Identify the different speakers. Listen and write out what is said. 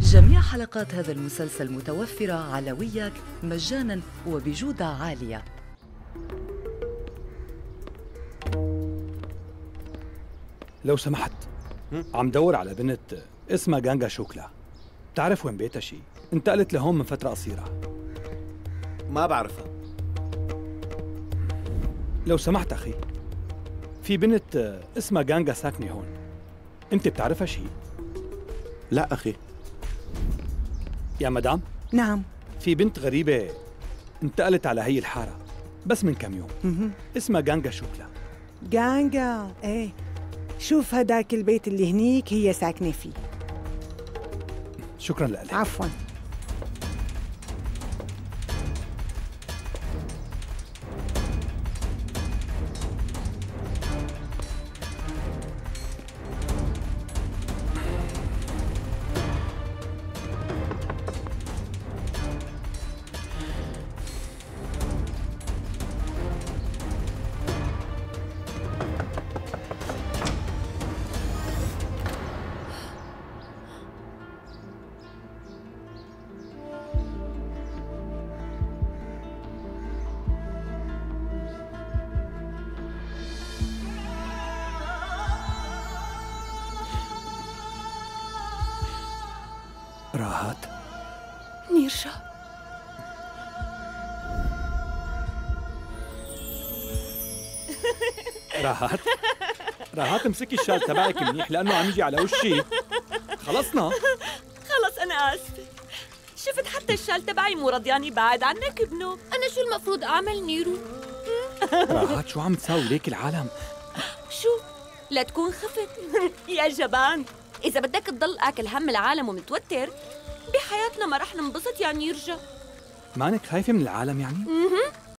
Speaker 1: جميع حلقات هذا المسلسل متوفرة على وياك مجاناً وبجودة عالية.
Speaker 2: لو سمحت، عم دور على بنت اسمها غانغا شوكلا. بتعرف وين بيتها شي؟ انتقلت لهون من فترة قصيرة.
Speaker 3: ما بعرفها.
Speaker 2: لو سمحت أخي، في بنت اسمها غانغا ساكنة هون، أنت بتعرفها شي؟
Speaker 3: لا أخي.
Speaker 2: يا مدام؟
Speaker 4: نعم.
Speaker 2: في بنت غريبة انتقلت على هي الحارة بس من كم يوم. اسمها غانغا شوكلا.
Speaker 4: غانغا، ايه، شوف هداك البيت اللي هنيك هي ساكنة فيه.
Speaker 2: شكراً لك.
Speaker 4: عفواً.
Speaker 2: راحت؟
Speaker 5: نيرجا،
Speaker 2: راحت امسكي الشال تبعك منيح لأنه عم يجي على وشي. خلصنا.
Speaker 5: خلص أنا آسفة. شفت حتى الشال تبعي مو رضياني بعد عنك ابنه.
Speaker 6: أنا شو المفروض أعمل نيرو؟
Speaker 2: راحت شو عم تساوي ليك العالم؟
Speaker 5: شو؟ لا تكون خفت. يا جبان، إذا بدك تضل آكل هم العالم ومتوتر بحياتنا ما رح ننبسط يا نيرجا.
Speaker 2: مانك خايفة من العالم يعني؟